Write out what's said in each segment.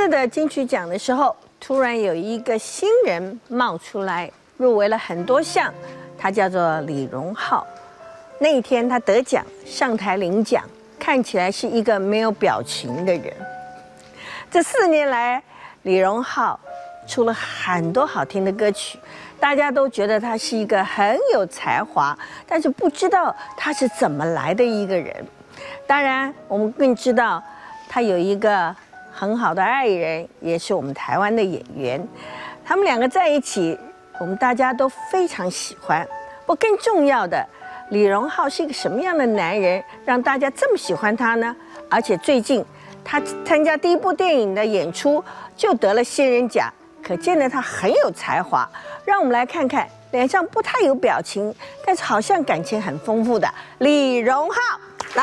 次的金曲奖的时候，突然有一个新人冒出来，入围了很多项，他叫做李荣浩。那一天他得奖，上台领奖，看起来是一个没有表情的人。这4年来，李荣浩出了很多好听的歌曲，大家都觉得他是一个很有才华，但是不知道他是怎么来的一个人。当然，我们更知道他有一个很好的爱人，也是我们台湾的演员。他们2个在一起，我们大家都非常喜欢。不，更重要的，李荣浩是一个什么样的男人，让大家这么喜欢他呢？而且最近他参加第1部电影的演出就得了仙人甲，可见得他很有才华。让我们来看看脸上不太有表情，但是好像感情很丰富的李荣浩，来。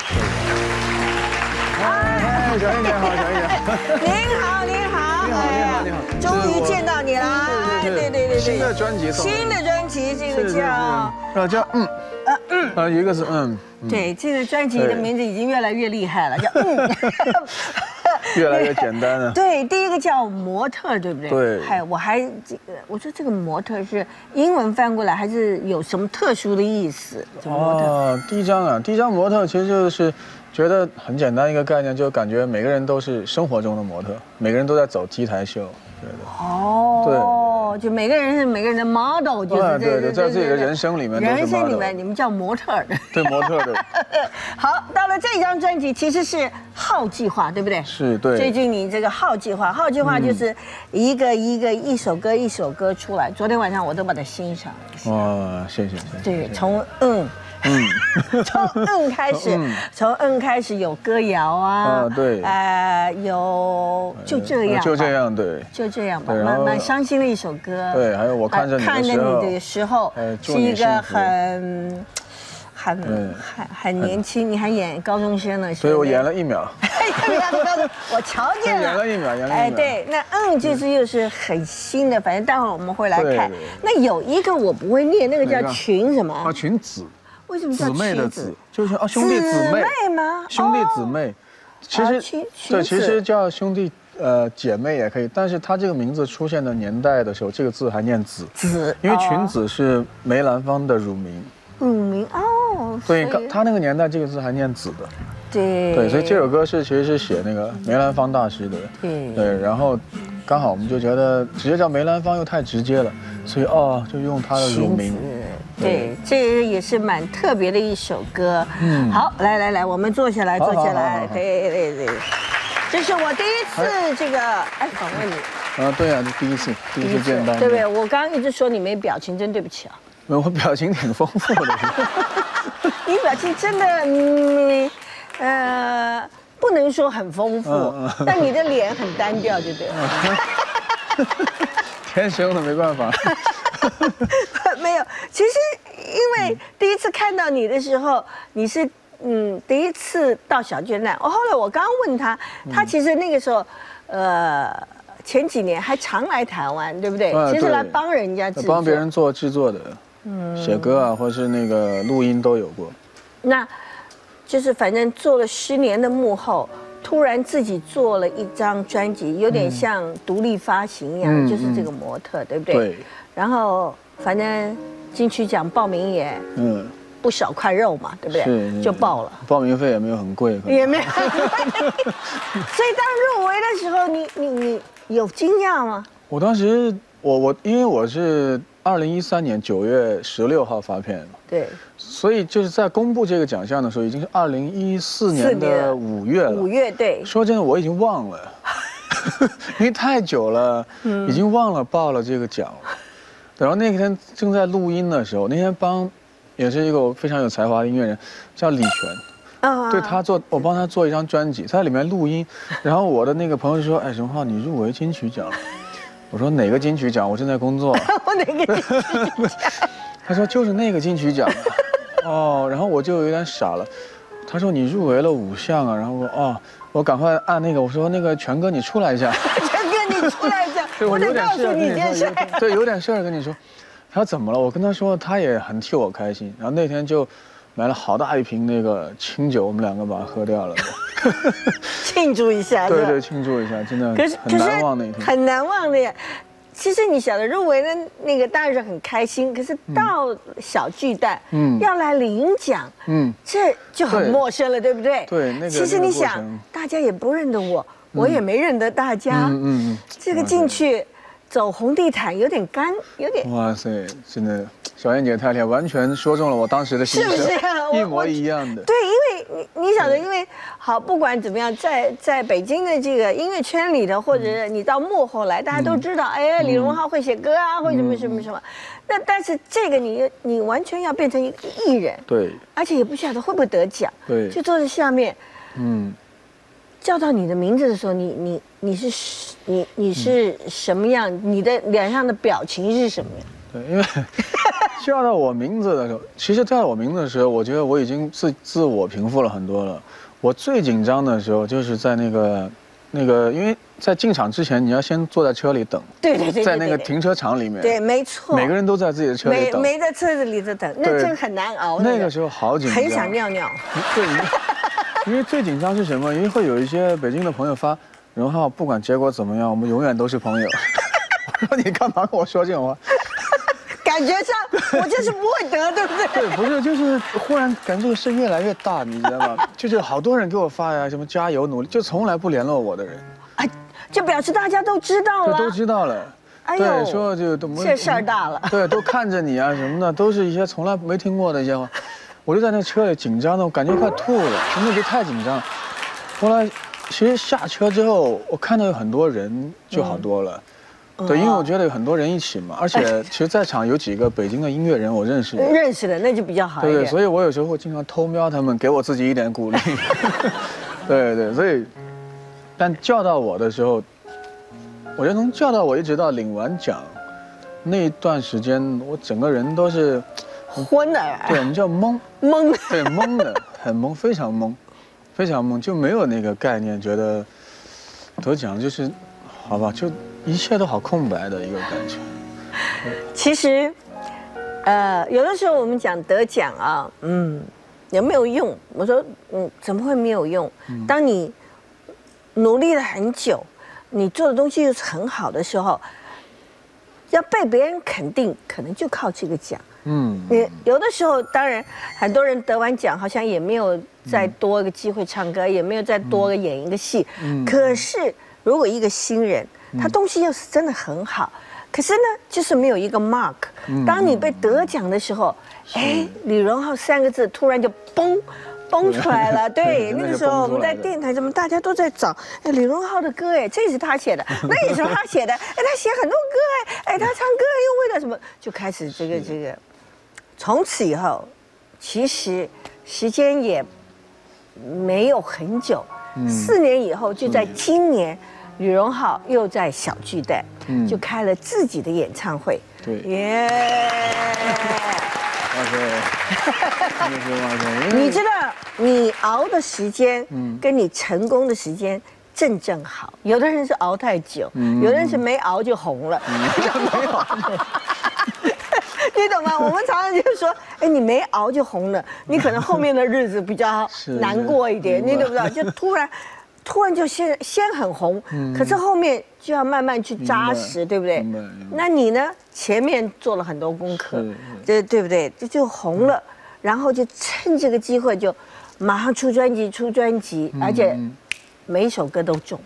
哎，小英你好，小英你好。 您好，您好， 你好，你好，你好。 终于见到你了。对。 新的专辑， 新的专辑，这个叫一个是对，这个专辑的名字已经越来越厉害了，叫越来越简单了。 对，第一个叫模特，对不对？ 对。 我说这个模特是英文翻过来，还是有什么特殊的意思？ 哦，第一张模特其实就是觉得很简单一个概念，就感觉每个人都是生活中的模特，每个人都在走 T 台秀。 哦，对，就每个人是每个人的 model， 就是对，在自己的人生里面， 人生里面你们叫模特的， 对，模特的。 好，到了这张专辑其实是浩计划，对不对？ 是，对。 最近你这个浩计划就是一首歌一首歌出来。昨天晚上我都把它欣赏了一下。 哇，谢谢。 对，从开始有歌谣啊， 对， 有就这样， 对， 就这样吧，蛮伤心的一首歌。 对，还有我看着你的时候，是一个很年轻，你还演高中生呢， 所以我演了1秒。 我瞧见了， 演了1秒， 哎，对，那就是又是很新的，反正待会儿我们会来看。那有一个我不会念，那个叫群什么？ 啊，群子。 为什么叫姊妹的姊？就是兄弟姊妹吗？ 兄弟姊妹，其实叫兄弟姐妹也可以，但是他这个名字出现的年代的时候，这个字还念子，因为群子是梅兰芳的乳名。 乳名哦， 对，他那个年代这个字还念子的。 对， 所以这首歌其实是写那个梅兰芳大师的。对，然后刚好我们就觉得直接叫梅兰芳又太直接了，所以就用他的乳名。 对，这也是蛮特别的一首歌。好，来，我们坐下来。对，这是我第一次这个访问你。 对啊，第一次见到。 对不对？我刚刚一直说你没表情，真对不起啊。 我表情挺丰富的。 你表情真的，不能说很丰富，但你的脸很单调，就对了。 天生的，没办法。 没有，其实因为第一次看到你的时候，你是第一次到小巨蛋。后来我刚刚问他，他其实那个时候，前几年还常来台湾，对不对？其实来帮人家制作， 帮别人做制作的，写歌啊，或是那个录音都有过。 那就是反正做了10年的幕后，突然自己做了一张专辑，有点像独立发行一样，就是这个模特，对不对？ 对。 然后反正金曲奖报名也不少块肉嘛，对不对？就报了， 报名费也没有很贵， 也没有很贵。所以当入围的时候，你有惊讶吗？ 我当时因为我是2013年9月16号发片嘛， 对， 所以就是在公布这个奖项的时候，已经是2014年的5月了。 5月，对。 说真的，我已经忘了，因为太久了，已经忘了报了这个奖了。然后那天正在录音的时候，那天也是一个非常有才华的音乐人，叫李泉。对，我帮他做一张专辑，他在里面录音。然后我的那个朋友就说：“哎，荣浩，你入围金曲奖了。”我说：“哪个金曲奖？我正在工作。” 我哪个金曲奖？ 他说：“就是那个金曲奖。”然后我就有点傻了。他说：“你入围了5项啊。”然后我赶快按那个，我说：“那个权哥，你出来一下。” 权哥，你出来一下。 对，我有点事你件事。 对，有点事儿跟你说。他说怎么了？我跟他说，他也很替我开心。然后那天就买了好大一瓶那个清酒，我们2个把它喝掉了。 庆祝一下。 对对，庆祝一下，真的很难忘那一天。 很难忘的呀。其实你晓得入围的那个当然是很开心，可是到小巨蛋，要来领奖，这就很陌生了，对不对？ 对，那个。 其实你想，大家也不认得我，我也没认得大家，这个进去走红地毯有点干，有点。 哇塞，真的，小燕姐太厉害，完全说中了我当时的心声， 是不是？ 一模一样的。 对，因为你晓得，因为好，不管怎么样，在北京的这个音乐圈里头，或者是你到幕后来，大家都知道，哎，李荣浩会写歌啊，会什么什么什么。那但是这个你完全要变成一个艺人， 对， 而且也不晓得会不会得奖， 对， 就坐在下面，叫到你的名字的时候，你是什么样？你的脸上的表情是什么样？ 对，因为叫到我名字的时候，其实叫到我名字的时候，我觉得我已经自我平复了很多了。我最紧张的时候就是在那个，因为在进场之前，你要先坐在车里等。对，在那个停车场里面。 对，没错。 每个人都在自己的车里等。 没在车子里头等，那真很难熬。 那个时候好紧张。 很想尿尿。 对，因为最紧张是什么？因为会有一些北京的朋友发，荣浩不管结果怎么样，我们永远都是朋友。我说你干嘛跟我说这种话？ 感觉上我就是不会得，对不对？ 对，不是，就是忽然感觉这个事越来越大，你知道吗？就是好多人给我发呀，什么加油努力，就从来不联络我的人， 哎，就表示大家都知道了， 都知道了。哎呦，对，说就这事儿大了。 对，都看着你啊什么的，都是一些从来没听过的一些话。我就在那车里紧张的，我感觉快吐了，真的就太紧张。后来其实下车之后，我看到有很多人就好多了。对，因为我觉得有很多人一起嘛，而且其实在场有几个北京的音乐人我认识的， 那就比较好一点。 对，所以我有时候会经常偷瞄他们，给我自己一点鼓励。对，所以，但叫到我的时候，我觉得能叫到我一直到领完奖那一段时间，我整个人都是昏的。 对，我们叫懵。对，懵的，很懵，非常懵，非常懵，就没有那个概念，觉得得奖就是，好吧，就。一切都好空白的一个感觉。 其实，有的时候我们讲得奖啊，有没有用？我说，怎么会没有用？当你努力了很久，你做的东西又是很好的时候，要被别人肯定，可能就靠这个奖。你有的时候，当然很多人得完奖，好像也没有再多一个机会唱歌，也没有再多个演一个戏。可是，如果一个新人，他东西又是真的很好，可是呢，就是没有一个 mark。当你被得奖的时候，哎，李荣浩3个字突然就崩出来了。对，那个时候我们在电台，怎么大家都在找哎李荣浩的歌，哎，这是他写的，那也是他写的，哎，他写很多歌，哎，他唱歌又为了什么，就开始这个。从此以后，其实时间也没有很久，4年以后，就在今年。李荣浩又在小巨蛋，就开了自己的演唱会。 对， 耶！ 哇塞！ 你知道，你熬的时间，跟你成功的时间正好。有的人是熬太久，有的人是没熬就红了。你懂吗？我们常常就说，哎，你没熬就红了，你可能后面的日子比较难过一点，你懂不懂？就突然就先很红，可是后面就要慢慢去扎实，对不对？那你呢？前面做了很多功课，对不对？就红了，然后就趁这个机会就马上出专辑，而且每一首歌都中。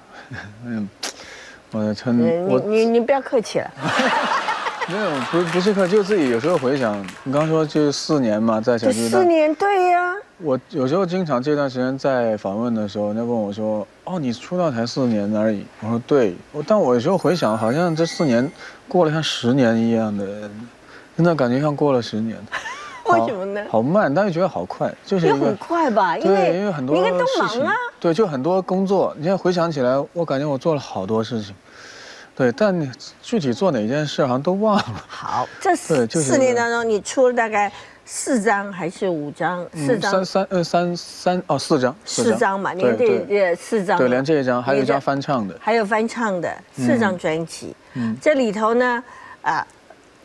你不要客气了。 没有，不是客气，就自己有时候回想，你刚说就4年嘛，在小巨蛋。4 年，对呀。 我有时候经常这段时间在访问的时候，人家问我说：“哦，你出道才4年而已。”我说：“对。”但我有时候回想，好像这4年过了像10年一样的，真的感觉像过了10年。 为什么呢？ 好慢，但又觉得好快，就是又很快吧？因为很多你应该都忙啊。 对，就很多工作。你现在回想起来，我感觉我做了好多事情。对，但你具体做哪件事好像都忘了。 好，这4年当中，你出了大概4张还是5张？4张 ？4张。 4张嘛，连这4张。 对，连这一张，还有一张翻唱的。 还有翻唱的4张专辑。这里头呢，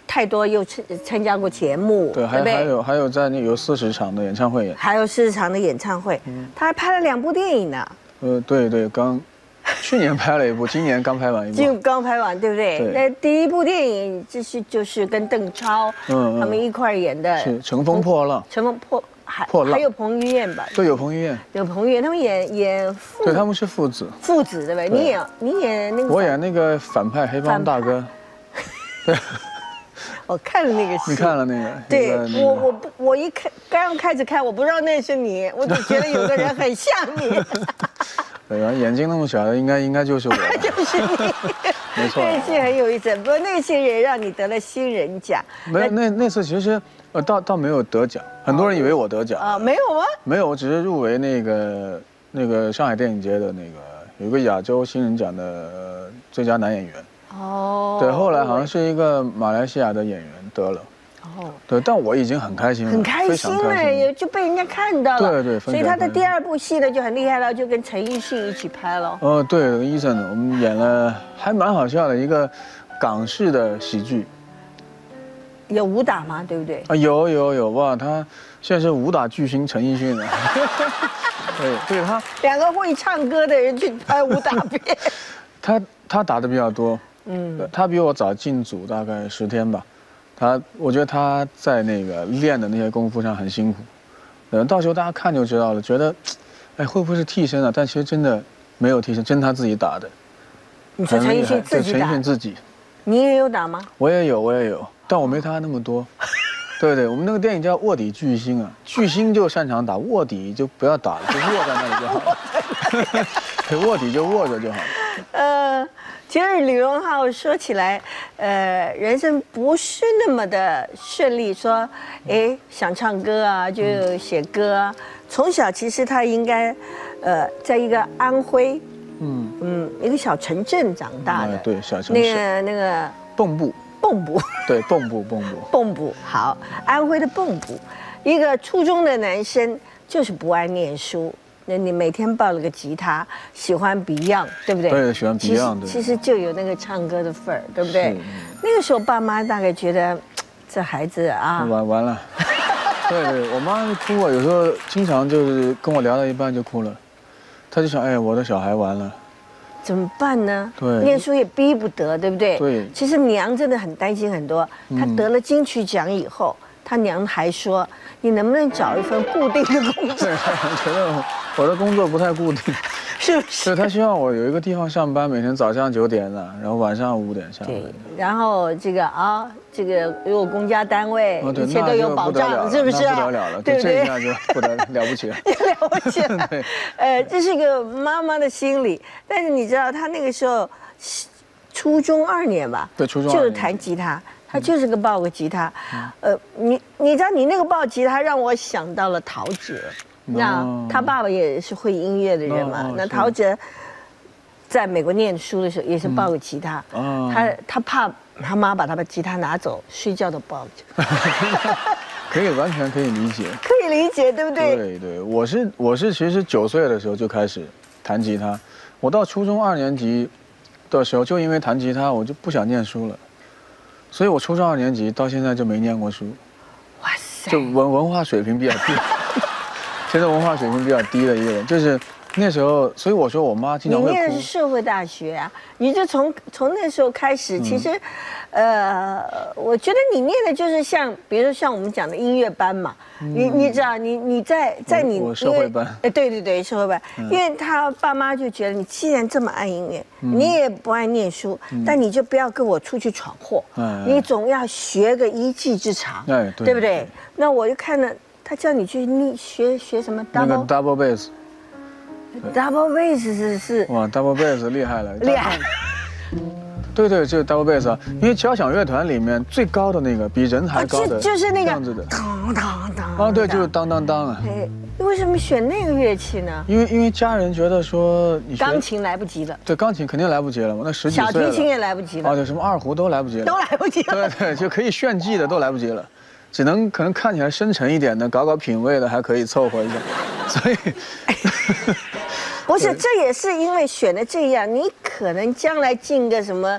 太多，又参加过节目， 对，还有在那有40场的演唱会， 还有40场的演唱会，他还拍了2部电影呢。 对，去年拍了一部，今年刚拍完一部。 就刚拍完，对不对？ 对。 那第一部电影就是跟邓超他们一块演的， 是《乘风破浪》。 乘风破浪，还有彭于晏吧？ 对，有彭于晏。 有彭于晏，他们演父。 对，他们是父子。 父子对不对？你演那个。 我演那个反派黑帮大哥。对。 我看了那个戏。 你看了那个？ 对，我刚开始看，我不知道那是你，我只觉得有个人很像你。 对，然后眼睛那么小的，应该就是我。 就是你。 没错。 那个戏很有意思，不过那个戏也让你得了新人奖。 没有，那次其实倒没有得奖，很多人以为我得奖啊，没有吗？ 没有，我只是入围那个上海电影节的那个有个亚洲新人奖的最佳男演员。哦。对，后来好像是一个马来西亚的演员得了。哦。对，但我已经很开心了。很开心了，就被人家看到了。 对。 所以他的第2部戏呢就很厉害了，就跟陈奕迅一起拍了。 对，跟医生我们演了还蛮好笑的一个港式的喜剧。 有武打吗？对不对？ 啊，有哇！他现在是武打巨星陈奕迅啊。对他 2个会唱歌的人去拍武打片。 他打的比较多，他比我早进组大概10天吧。我觉得他在那个练的那些功夫上很辛苦。到时候大家看就知道了，觉得，哎，会不会是替身啊？但其实真的没有替身，真他自己打的。 你说陈奕迅自己打？ 陈奕迅自己。 你也有打吗？ 我也有，但我没他那么多。对，我们那个电影叫《卧底巨星》啊，巨星就擅长打，卧底就不要打了，就卧在那里就好了。对，卧底就卧着就好了。 其实李荣浩说起来，人生不是那么的顺利。说，想唱歌啊，就写歌啊。从小其实他应该，在一个安徽，一个小城镇长大的。 对，小城市。 那个蚌埠。对，蚌埠。好，安徽的蚌埠，一个初中的男生就是不爱念书。那你每天抱了个吉他，喜欢 Beyond， 对不对？对，喜欢 Beyond。其实就有那个唱歌的份儿，对不对？那个时候爸妈大概觉得，这孩子啊，完了。对，我妈哭啊，有时候经常就是跟我聊到一半就哭了，她就想，哎，我的小孩完了。怎么办呢？对，念书也逼不得，对不对？对。其实娘真的很担心很多。她得了金曲奖以后，她娘还说：“你能不能找一份固定的工作？”对，觉得我的工作不太固定，是不是？对，她希望我有一个地方上班，每天早上9点的，然后晚上5点下班。对，然后这个有公家单位，一切都有保障，是不是？不得了了，对，这一下就了不起了，了不起了。对，这是一个妈妈的心理。但是你知道，她那个时候初中2年吧，对，初中2年就是弹吉他。他就是抱个吉他，你知道你那个抱吉他让我想到了陶喆，那他爸爸也是会音乐的人嘛，那陶喆在美国念书的时候也是抱个吉他，他怕他妈把他的吉他拿走，睡觉都抱着。可以，完全可以理解，可以理解，对不对？对，我是其实9岁的时候就开始弹吉他，我到初中2年级的时候，就因为弹吉他，我就不想念书了。所以我初中2年级到现在就没念过书，哇塞！就文化水平比较低，现在文化水平比较低的一个人，就是那时候，所以我说我妈经常会哭。你念的是社会大学啊，你就从那时候开始，其实，我觉得你念的就是像，比如说像我们讲的音乐班嘛，你知道，你在你社会班，对，社会班，因为他爸妈就觉得你既然这么爱音乐，你也不爱念书，但你就不要跟我出去闯祸，你总要学个一技之长，对不对？那我就看了他叫你去学什么 double bass。Double bass 是哇 ，double bass 厉害了，厉害。对，就是 double bass 啊，因为交响乐团里面最高的那个，比人还高的，就是那个样子的，当当当。啊，对，就是当当当啊。你为什么选那个乐器呢？因为家人觉得说你钢琴来不及了，对，钢琴肯定来不及了嘛，那10几岁了。小提琴也来不及了。哦，对，什么2胡都来不及了，都来不及了。对，就可以炫技的都来不及了。只能可能看起来深沉一点的，搞品味的还可以凑合一下，所以不是，这也是因为选的这样，你可能将来进个什么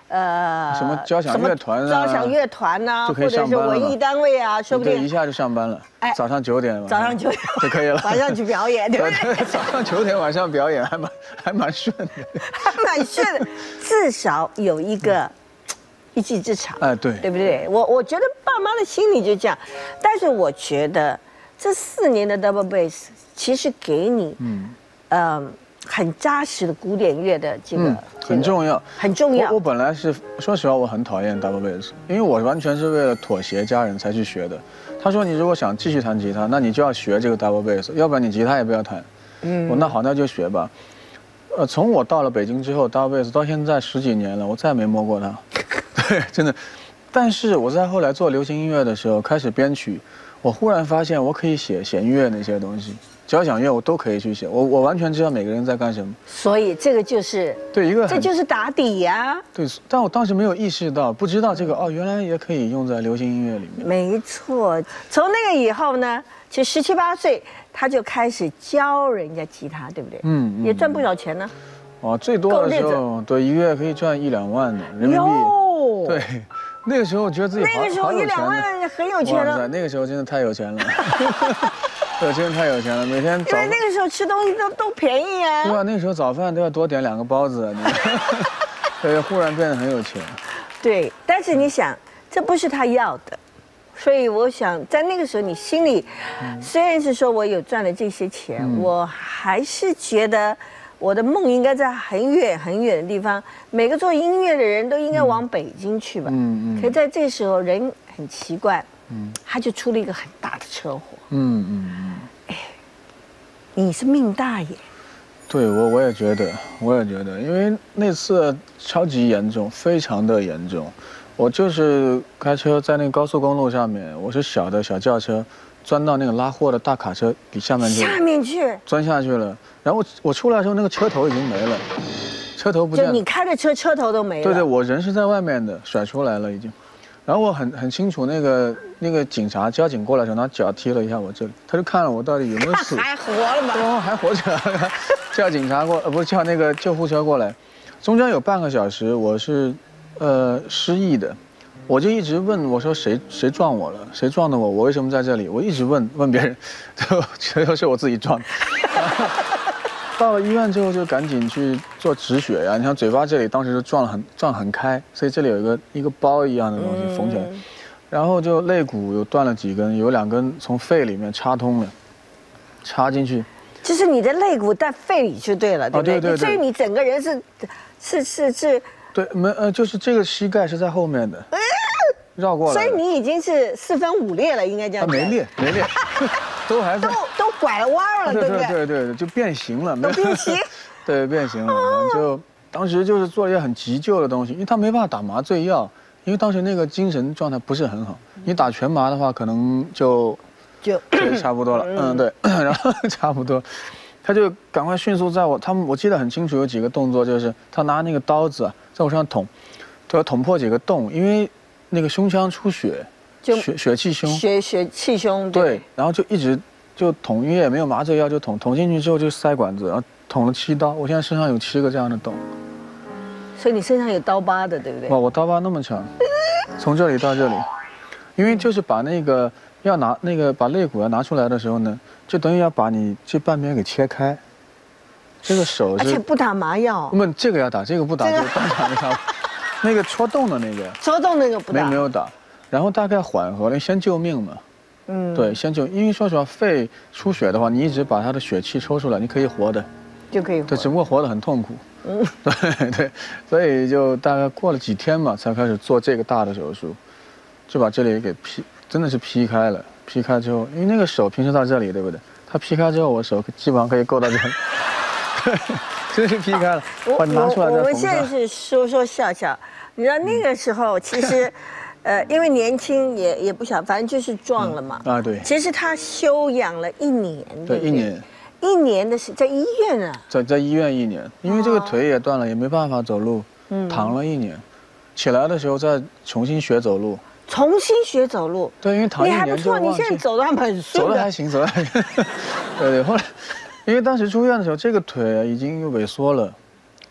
什么交响乐团啊， 交响乐团呐，或者是文艺单位啊，说不定一下就上班了。哎，早上9点， 早上9点就可以了， 晚上去表演，对不对？ 早上9点，晚上表演还蛮顺的， 还蛮顺的，至少有一个一技之长。 哎，对， 对不对？我觉得爸妈的心里就这样，但是我觉得这4年的 Double Bass 其实给你，很扎实的古典乐的这个很重要， 很重要。 我本来是说实话，我很讨厌 double bass， 因为我完全是为了妥协家人才去学的。他说你如果想继续弹吉他，那你就要学这个 double bass， 要不然你吉他也不要弹。我那好，那就学吧。从我到了北京之后 double bass 到现在10几年了，我再也没摸过它。对，真的。但是我在后来做流行音乐的时候，开始编曲，我忽然发现我可以写弦乐那些东西。交响乐我都可以去写，我完全知道每个人在干什么， 所以这个就是对一个， 这就是打底呀。 对，但我当时没有意识到，不知道这个原来也可以用在流行音乐里面。 没错，从那个以后呢，其实17、18岁他就开始教人家吉他，对不对？也赚不少钱呢。 最多的时候，对1个月可以赚1、2万的人民币。对，那个时候我觉得自己那个时候1、2万很有钱了。 那个时候真的太有钱了。对，真的太有钱了，每天因为那个时候吃东西都便宜啊。 对啊，那个时候早饭都要多点2个包子，对，忽然变得很有钱。 对，但是你想，这不是他要的，所以我想在那个时候，你心里虽然是说我有赚了这些钱，我还是觉得我的梦应该在很远很远的地方。每个做音乐的人都应该往北京去吧。可是在这时候，人很奇怪。他就出了一个很大的车祸。哎，你是命大耶。 对，我也觉得，因为那次超级严重，非常的严重。我就是开车在那个高速公路上面，我是小轿车，钻到那个拉货的大卡车底下面去，钻下去了。然后我出来的时候，那个车头已经没了，车头不见了。 就你开的车，车头都没了。 对，我人是在外面的，甩出来了已经。然后我很清楚，那个交警过来的时候，拿脚踢了一下我这里，他就看了我到底有没有死， 还活了吗？ 还活着，叫警察不是叫那个救护车过来，中间有半个小时我是失忆的，我就一直问我说谁撞我了，谁撞的我为什么在这里？我一直问别人，最后是我自己撞的。到了医院之后就赶紧去做止血呀，你看嘴巴这里当时就撞很开，所以这里有一个包一样的东西缝起来，然后就肋骨又断了几根，有2根从肺里面插通了，插进去。 就是你的肋骨在肺里就对了，对不对？对。所以你整个人是。 对，就是这个膝盖是在后面的，绕过来。 所以你已经是4分5裂了，应该这样。 没裂。都还在， 都拐了弯了，对不对？对，就变形了， 变形， 对，变形了。就当时就是做一些很急救的东西，因为他没办法打麻醉药，因为当时那个精神状态不是很好。你打全麻的话，可能就差不多了。对，然后差不多，他就赶快迅速我记得很清楚，有几个动作，就是他拿那个刀子在我身上捅，都要捅破几个洞，因为那个胸腔出血。血气胸，血气胸， 对，然后就一直就捅，因为也没有麻醉药，就捅进去之后就塞管子，然后捅了7刀，我现在身上有7个这样的洞， 所以你身上有刀疤的，对不对？ 哇，我刀疤那么长，从这里到这里，因为就是把把肋骨要拿出来的时候呢，就等于要把你这半边给切开，这个手是， 而且不打麻药， 这个要打，这个不打，这个当场就打，那个戳洞的那个， 戳洞那个不打， 没有打。然后大概缓和了，先救命嘛，对，先救，因为说实话，肺出血的话，你一直把它的血气抽出来，你可以活的， 就可以活， 对，只不过活得很痛苦，对，所以就大概过了几天嘛，才开始做这个大的手术，就把这里给真的是劈开了，劈开之后，因为那个手平时到这里，对不对？它劈开之后，我手基本上可以够到这里，真是劈开了，把拿出来再缝上。 我们现在是说笑笑，你知道那个时候其实。因为年轻也不小，反正就是撞了嘛。 对。 其实他休养了1年。 对，1年。 1年的是在医院啊。 在医院1年，因为这个腿也断了，也没办法走路，躺了1年，起来的时候再重新学走路。 重新学走路。 对，因为躺1年就忘记。 你还不错，你现在走得很顺。 走得还行。对，后来，因为当时住院的时候，这个腿已经又萎缩了。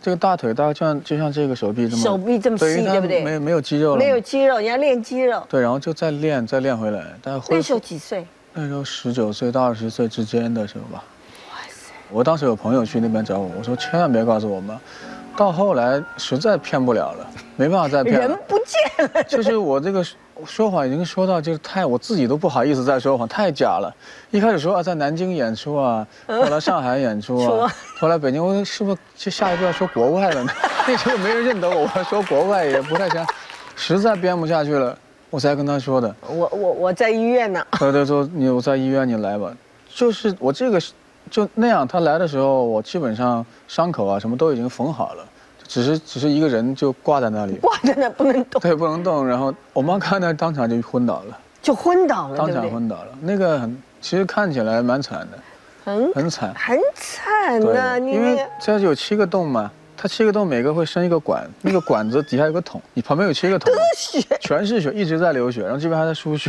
这个大腿大概就像这个手臂这么， 手臂这么细，对不对？ 没有肌肉了， 没有肌肉，你要练肌肉。 对，然后就再练回来。但那时候几岁？ 那时候19岁到20岁之间的时候吧。哇塞！我当时有朋友去那边找我，我说千万别告诉我妈。到后来实在骗不了了，没办法再骗了。 人不见了。 就是我这个说谎已经说到就是我自己都不好意思再说谎，太假了。一开始说在南京演出啊，后来上海演出啊，后来北京，我是不是就下一步要说国外了呢？那时候没人认得我，说国外也不太行，实在编不下去了，我才跟他说的。 我在医院呢。 他说我在医院，你来吧。就是我这个就那样，他来的时候，我基本上伤口啊什么都已经缝好了。只是一个人就挂在那里， 挂在那不能动， 对，不能动。然后我妈看到当场就昏倒了， 就昏倒了， 当场昏倒了。那个其实看起来蛮惨的，很惨的。 因为这有7个洞嘛，它7个洞每个会伸一个管，那个管子底下有个桶，你旁边有7个桶， 血， 全是血，一直在流血，然后这边还在输血。